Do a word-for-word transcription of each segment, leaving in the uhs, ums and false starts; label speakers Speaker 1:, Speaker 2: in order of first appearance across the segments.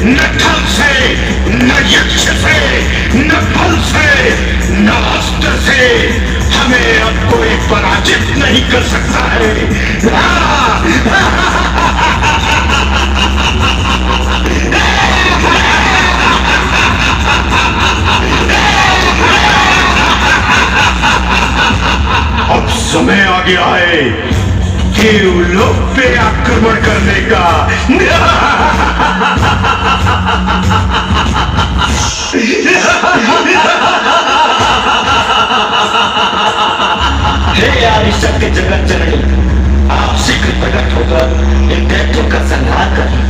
Speaker 1: न ढल से, न यक्ष से, न बल से, न अस्त्र से हमें अब कोई पराजित नहीं कर सकता है। अब समय आ गया है देवलोक पे आक्रमण करने का।
Speaker 2: हे आदिशक्ति जगत जननी, आप शीघ्र प्रकट होकर इन दैत्यों का संहार करें।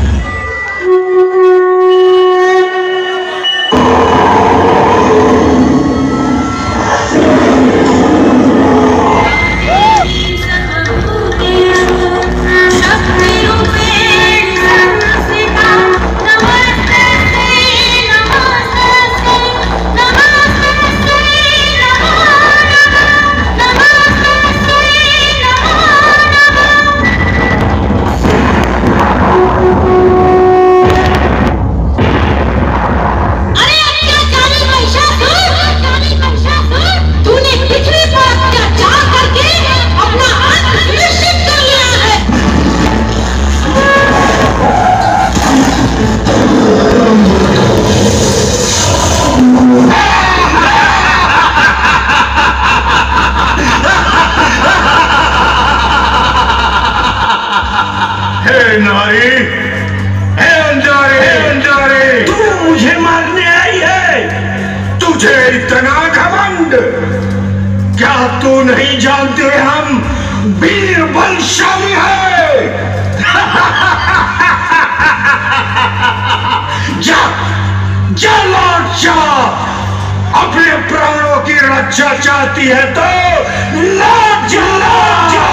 Speaker 1: नहीं जानते हम वीर बलशाली है। जा जा लौट जा, अपने प्राणों की रक्षा चाहती है तो लौट जा, लौट जा।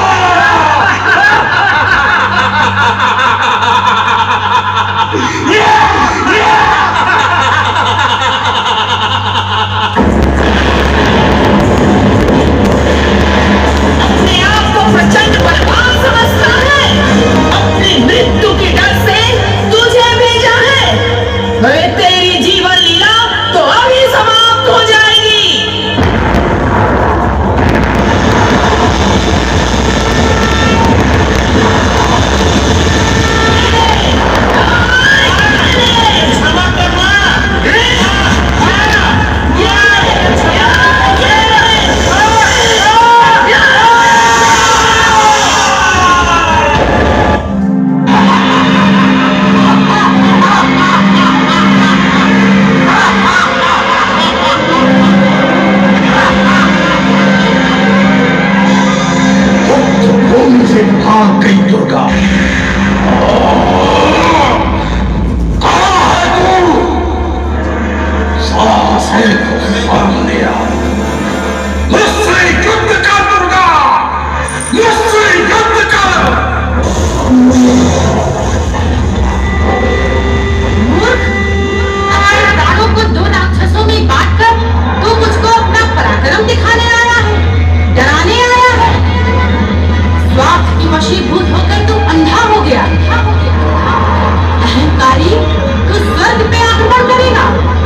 Speaker 3: प्रचंड बलवान समझता है, अपनी मृत्यु के डर से तुझे भेजा है। अरे तेरी जीवन लीला तो अभी समाप्त हो जाएगी। क्षमा करना।
Speaker 1: भाग गई दुर्गा। कहाँ है तू? साहस है तो सामने आ, मुझसे युद्ध कर दुर्गा, मुझसे युद्ध कर।
Speaker 3: मूर्ख, हमारे प्राणों को दो राक्षसों में बांटकर तू मुझको अपना पराक्रम दिखाने आया है, डराने आया है। स्वार्थ की वशीभूत होकर तू अंधा हो गया। अहंकारी, तू स्वर्ग पे आक्रमण करेगा।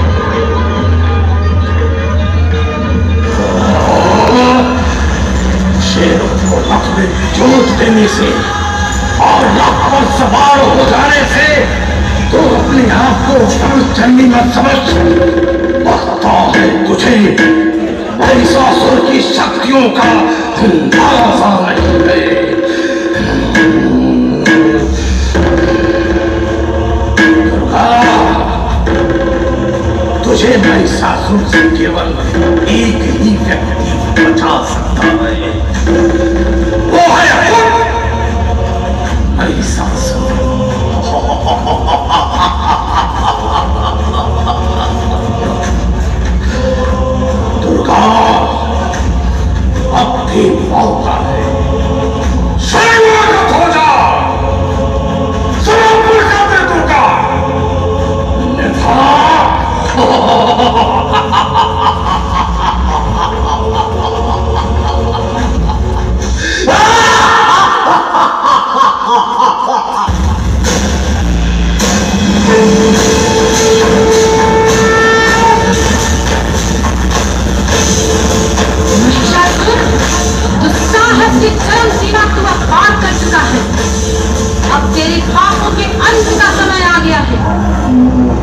Speaker 1: शेरों को रथ में जोत देने से और रथ पर सवार हो जाने से तो अपने आप को चंडी मत समझ। पता है तुझे महिषासुर की शक्तियों का अंदाजा नहीं है। दुर्गा, तुझे महिषासुर से केवल एक ही व्यक्ति बचा सकता है, वो है महिषासुर। दुर्गा, अब भी मौका है, शरणागत हो जा, समर्पण कर दे दुर्गा। अन्यथा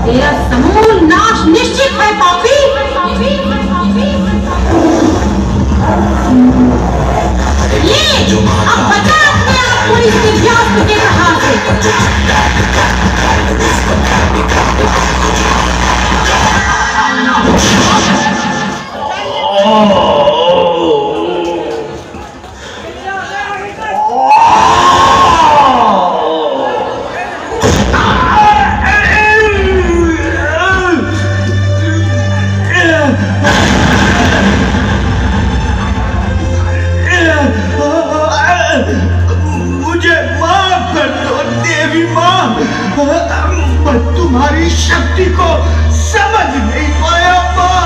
Speaker 3: तेरा समूल नाश निश्चित है पापी। ले अब बचा अपने आप को इस दिव्यास्त्र के प्रहार से।
Speaker 1: मुझे माफ कर दो देवी माँ, मैं तुम्हारी शक्ति को समझ नहीं पाया माँ।